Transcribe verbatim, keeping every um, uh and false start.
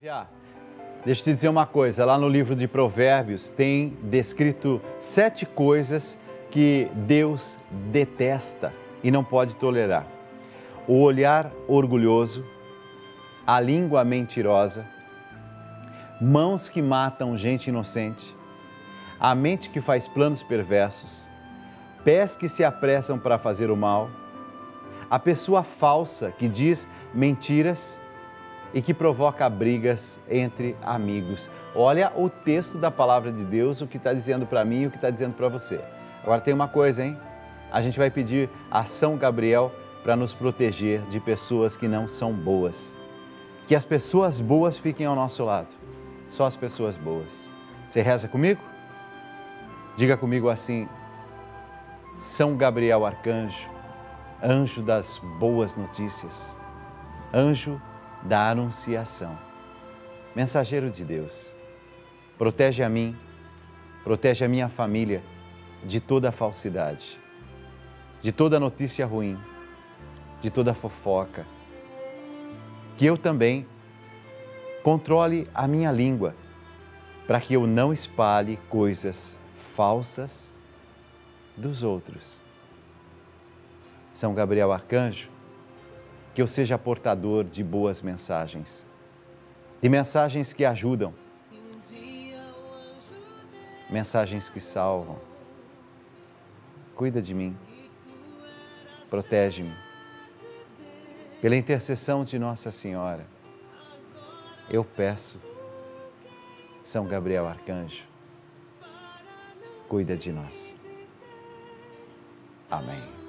Já, deixa eu te dizer uma coisa, lá no livro de Provérbios tem descrito sete coisas que Deus detesta e não pode tolerar. O olhar orgulhoso, a língua mentirosa, mãos que matam gente inocente, a mente que faz planos perversos, pés que se apressam para fazer o mal, a pessoa falsa que diz mentiras e que provoca brigas entre amigos. Olha o texto da palavra de Deus, o que está dizendo para mim e o que está dizendo para você. Agora tem uma coisa, hein? A gente vai pedir a São Gabriel para nos proteger de pessoas que não são boas. Que as pessoas boas fiquem ao nosso lado. Só as pessoas boas. Você reza comigo? Diga comigo assim: São Gabriel Arcanjo, anjo das boas notícias, anjo da anunciação, mensageiro de Deus, protege a mim, protege a minha família de toda a falsidade, de toda notícia ruim, de toda fofoca. Que eu também controle a minha língua, para que eu não espalhe coisas falsas dos outros. São Gabriel Arcanjo, que eu seja portador de boas mensagens, de mensagens que ajudam, mensagens que salvam. Cuida de mim, protege-me. Pela intercessão de Nossa Senhora, eu peço, São Gabriel Arcanjo, cuida de nós. Amém.